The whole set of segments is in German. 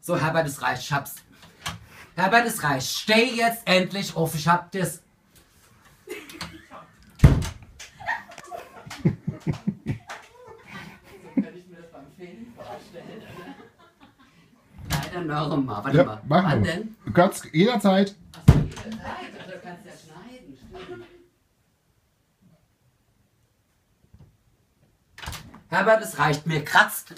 So, Herbert, es reicht, ich hab's. Herbert, es reicht. Steh jetzt endlich auf, ich hab das. Leider noch mal. Warte mal. Wann denn? Du kannst jederzeit. Achso, jederzeit. Also, du kannst ja schneiden. Stimmt. Herbert, es reicht. Mir kratzt.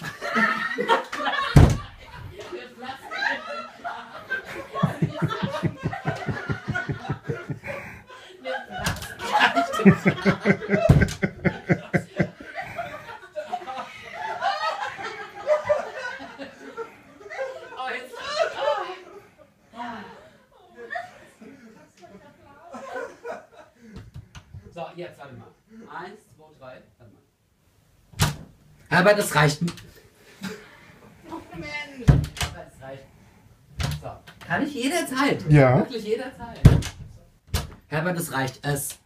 So, jetzt warte mal. 1, 2, 3. Warte mal. Herbert, es reicht. Oh Mensch. Herbert, es reicht. So, kann ich jederzeit. Ja. Wirklich jederzeit. Herbert, es reicht. Es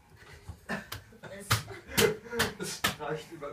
reicht über.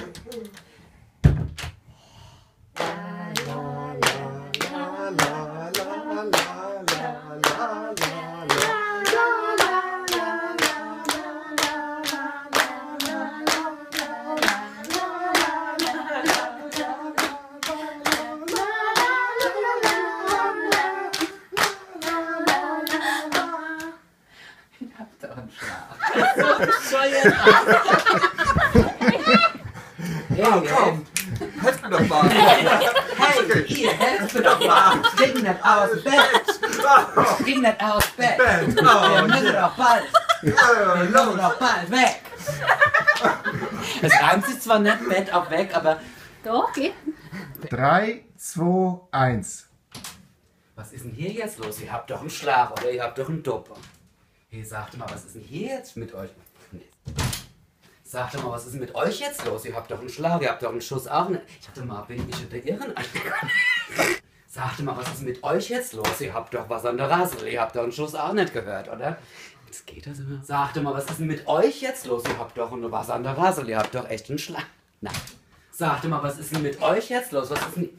Hey, komm! Helft mir doch mal! Hey, ihr helft mir doch mal! Spring nicht aus dem Bett! Spring nicht aus dem Bett! Wir müssen doch bald! Wir müssen doch bald weg! Es reimt sich zwar nicht Bett auf weg, aber... Doch, geht. 3, 2, 1. Was ist denn hier jetzt los? Ihr habt doch einen Schlag oder ihr habt doch einen Doppel. Hey, sagt mal, was ist denn hier jetzt mit euch? Nee. Sagt mal, was ist denn mit euch jetzt los? Ihr habt doch einen Schlag, ihr habt doch einen Schuss auch nicht. Ich dachte mal, bin ich der Irren angekommen? Sagt mal, was ist mit euch jetzt los? Ihr habt doch was an der Rassel, ihr habt doch einen Schuss auch nicht gehört, oder? Das geht das immer. Sagt mal, was ist denn mit euch jetzt los? Ihr habt doch was an der Rassel, ihr habt doch echt einen Schlag. Nein. Sagt mal, was ist denn mit euch jetzt los? Was ist denn...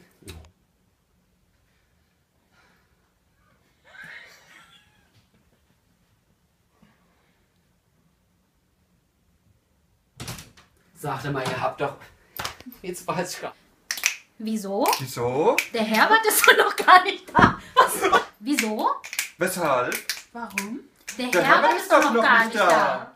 Sagte mal, ihr habt doch... Jetzt weiß ich gar nicht. Wieso? Wieso? Der Herbert ist doch noch gar nicht da. Was? Wieso? Weshalb? Warum? Der Herbert ist doch noch gar nicht da.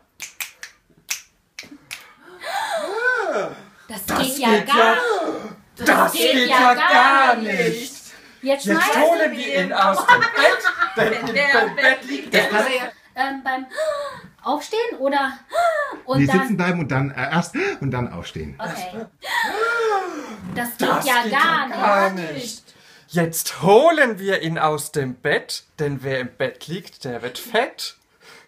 Das geht ja gar nicht. Das geht ja gar nicht. Jetzt holen wir ihn aus dem Bett, denn im Bett liegt Der kann ja... Beim Aufstehen oder... Und Nee, dann, sitzen bleiben und dann erst und dann aufstehen. okay. Das geht ja gar nicht. Jetzt holen wir ihn aus dem Bett, denn wer im Bett liegt, der wird fett.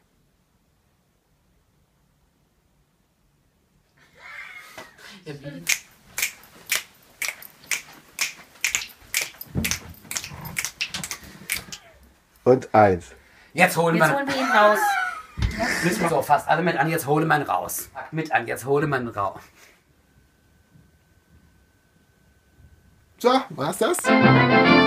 Und 1. Jetzt holen Jetzt wir... holen wir ihn raus. Müssen wir so fast alle mit an, jetzt hole man raus. Mit an, jetzt hole man raus. So, war's das?